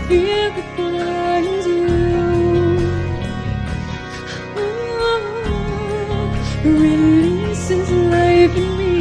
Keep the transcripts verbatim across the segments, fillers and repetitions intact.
fear that binds you. Releases life in me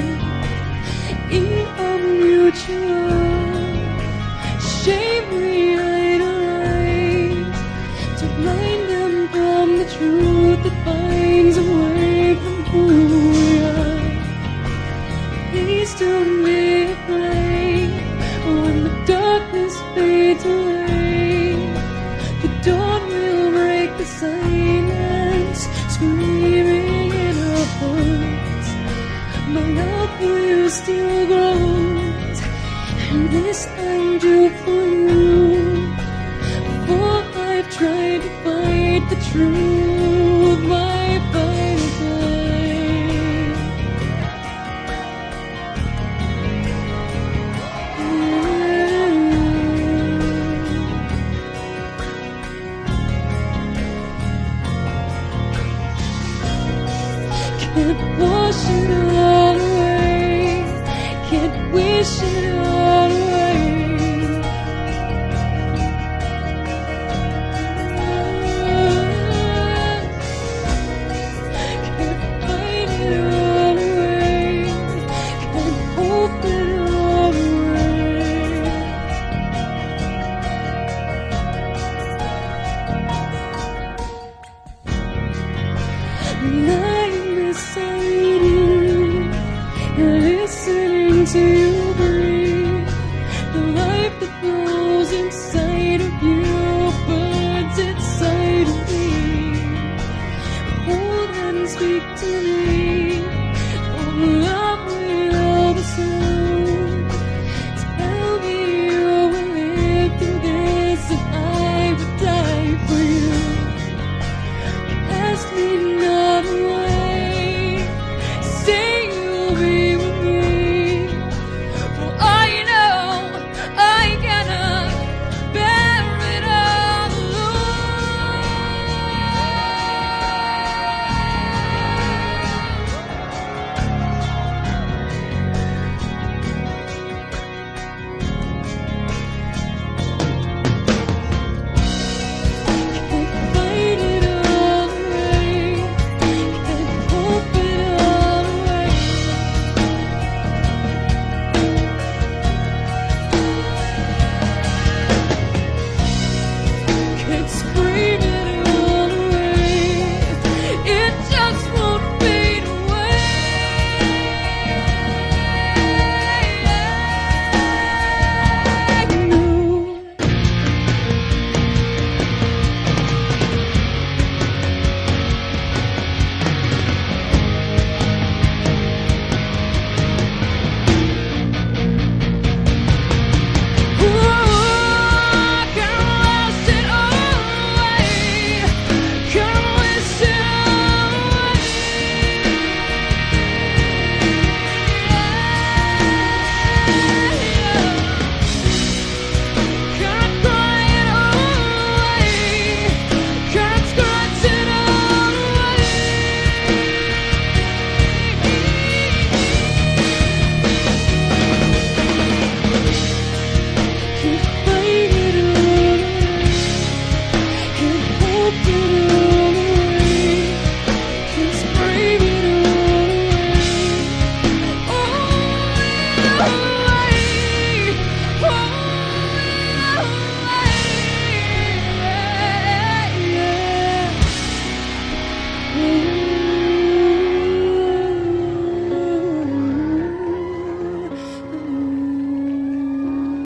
in a mutual shame re-idolize to blind them from the truth that binds away from who we are. Please don't be afraid when the darkness fades away. The dawn will break the silence, screaming in our hearts. My love for you still grows, and this I do for you. For I've tried to fight the truth, my final time. Can't wash it all away, can't wish it all away. Can't fight it all away, can't hope it all away. Lying beside you, listening to you breathe, the life that flows inside of you burns inside of me. Hold and speak to me of love with all the soul. Tell me you will live through this and I would die for you. Ask me not away, say you'll be with me. For I know I cannot bear it all Can't fight it all away, can't hope it all away. Can't scream it all away, it just won't fade away. No. Keep